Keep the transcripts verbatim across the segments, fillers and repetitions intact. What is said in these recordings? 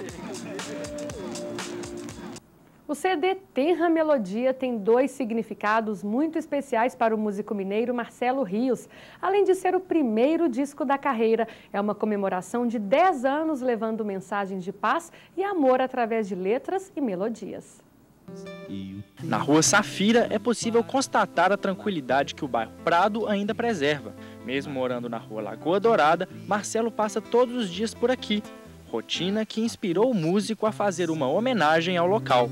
O C D Tenra Melodia tem dois significados muito especiais para o músico mineiro Marcelo Rios. Além de ser o primeiro disco da carreira, é uma comemoração de dez anos levando mensagens de paz e amor através de letras e melodias. Na Rua Safira é possível constatar a tranquilidade que o bairro Prado ainda preserva. Mesmo morando na Rua Lagoa Dourada, Marcelo passa todos os dias por aqui. Rotina que inspirou o músico a fazer uma homenagem ao local.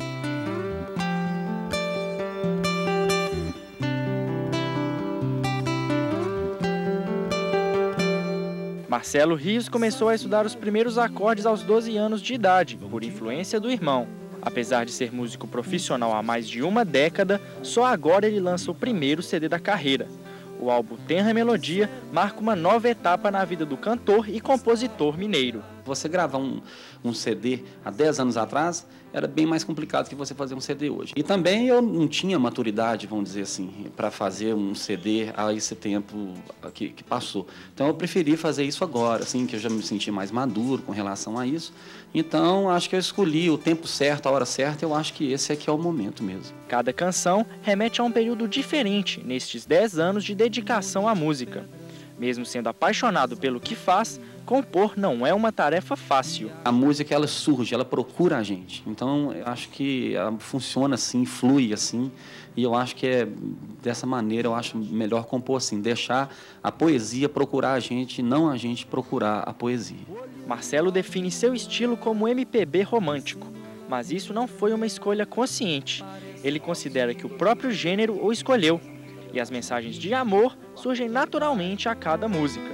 Marcelo Rios começou a estudar os primeiros acordes aos doze anos de idade, por influência do irmão. Apesar de ser músico profissional há mais de uma década, só agora ele lança o primeiro C D da carreira. O álbum Tenra Melodia marca uma nova etapa na vida do cantor e compositor mineiro. Você gravar um, um C D há dez anos atrás era bem mais complicado que você fazer um C D hoje. E também eu não tinha maturidade, vamos dizer assim, para fazer um C D a esse tempo que, que passou. Então eu preferi fazer isso agora, assim, que eu já me senti mais maduro com relação a isso. Então acho que eu escolhi o tempo certo, a hora certa, eu acho que esse aqui é o momento mesmo. Cada canção remete a um período diferente nestes dez anos de dedicação à música. Mesmo sendo apaixonado pelo que faz, compor não é uma tarefa fácil. A música, ela surge, ela procura a gente. Então, eu acho que ela funciona assim, flui assim. E eu acho que é dessa maneira, eu acho melhor compor assim, deixar a poesia procurar a gente, não a gente procurar a poesia. Marcelo define seu estilo como M P B romântico, mas isso não foi uma escolha consciente. Ele considera que o próprio gênero o escolheu. E as mensagens de amor surgem naturalmente a cada música.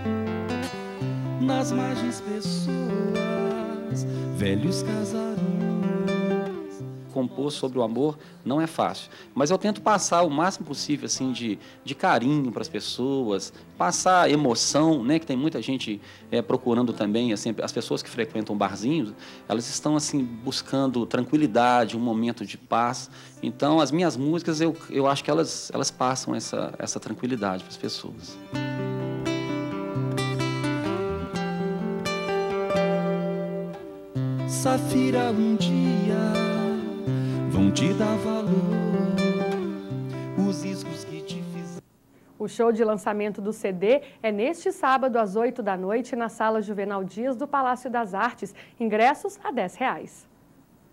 Nas margens pessoas, velhos casarões. Compor sobre o amor não é fácil, mas eu tento passar o máximo possível assim, de, de carinho para as pessoas, passar emoção, né, que tem muita gente é, procurando também, assim, as pessoas que frequentam barzinhos, elas estão assim, buscando tranquilidade, um momento de paz. Então, as minhas músicas, eu, eu acho que elas, elas passam essa, essa tranquilidade para as pessoas. Safira, um dia vão te dar valor, os riscos que te fizeram. O show de lançamento do C D é neste sábado às oito da noite na Sala Juvenal Dias do Palácio das Artes. Ingressos a dez reais.